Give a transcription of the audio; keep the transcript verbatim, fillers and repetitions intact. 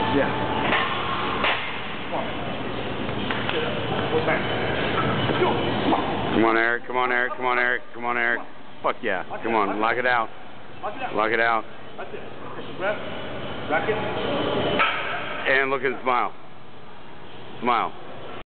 Yeah. Come on. Sit up. What's that? Go. Come on. Come on, Eric. Come on, Eric. Come on, Eric. Come on, Eric. Fuck yeah. Come on. Lock it out. Lock it out. That's it. Just breath. Rack it. And look and smile. Smile.